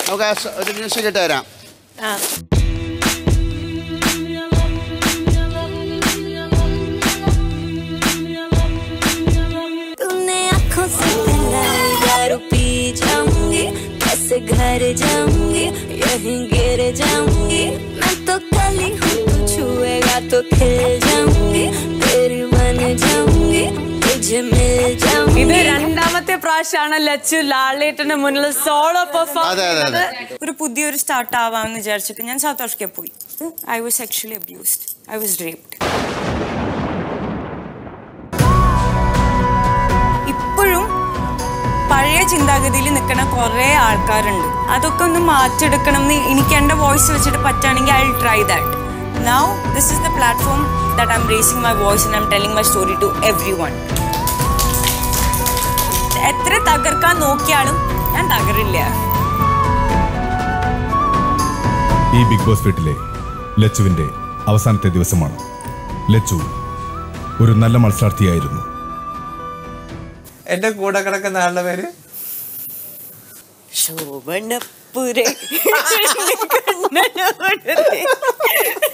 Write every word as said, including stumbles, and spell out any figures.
നമുക്ക് ഒരു മ്യൂസിക് ഇട്ട് തരാം. घर जाऊंगी यहीं गिर जाऊंगी मैं तो कली हूँ तू छुएगा तो खिल जाऊंगी तेरी बन जाऊंगी तुझे मिल जाऊंगी. ഇത് രണ്ടാമത്തെ പ്രാവശ്യമാണ് ലച്ചു ലാലേട്ടന്റെ മുന്നിൽ സോളോ പെർഫോം ചെയ്തത്. ഒരു പുതിയൊരു സ്റ്റാർട്ട് ആവാമെന്ന് വിചാരിച്ചിട്ട് ഞാൻ സൗത്ത് ആഫ്രിക്കയിൽ പോയി. I was sexually abused. I was raped. ഇപ്പോഴും പഴയ ചിന്താഗതിയിൽ നിൽക്കുന്ന കുറേ ആൾക്കാരുണ്ട്. അതൊക്കെ ഒന്ന് മാറ്റിയെടുക്കണം എന്ന് എനിക്ക് എൻ്റെ വോയിസ് വെച്ചിട്ട് പറ്റുകയാണെങ്കിൽ I will try that. Now this is the platform that I am raising my voice and I am telling my story to everyone. എത്ര തകർക്കാൻ നോക്കിയാലും ഞാൻ തകരില്ല. ഈ ബിഗ് ബോസ് വീട്ടിലെ ലച്ചുവിൻ്റെ അവസാനത്തെ ദിവസമാണ്. ലച്ചു ഒരു നല്ല മത്സരാർത്ഥിയായിരുന്നു. എന്റെ കൂടെ കിടക്കുന്ന ആളുടെ പേര് ശോഭനപ്പുരേ.